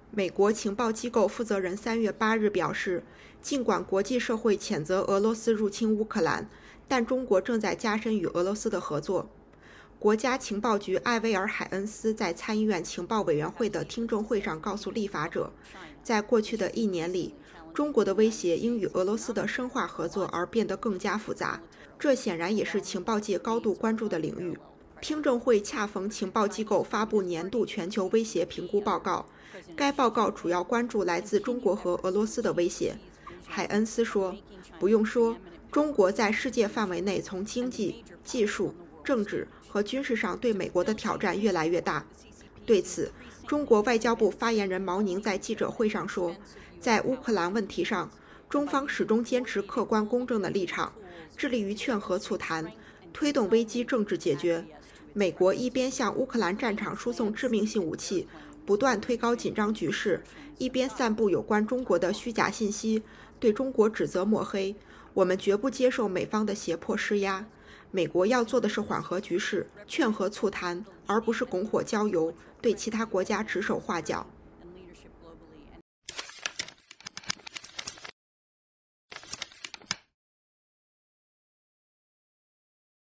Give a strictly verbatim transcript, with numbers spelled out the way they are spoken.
美国情报机构负责人三月八日表示，尽管国际社会谴责俄罗斯入侵乌克兰，但中国正在加深与俄罗斯的合作。国家情报局艾薇尔·海恩斯在参议院情报委员会的听证会上告诉立法者，在过去的一年里，中国的威胁因与俄罗斯的深化合作而变得更加复杂，这显然也是情报界高度关注的领域。听证会恰逢情报机构发布年度全球威胁评估报告，该报告主要关注来自中国和俄罗斯的威胁。海恩斯说，不用说，中国在世界范围内从经济、技术、政治和军事上对美国的挑战越来越大。对此，中国外交部发言人毛宁在记者会上说，在乌克兰问题上，中方始终坚持客观公正的立场，致力于劝和促谈，推动危机政治解决。美国一边向乌克兰战场输送致命性武器，不断推高紧张局势，一边散布有关中国的虚假信息，对中国指责抹黑。我们绝不接受美方的胁迫施压。美国要做的是缓和局势，劝和促谈，而不是拱火浇油，对其他国家指手画脚。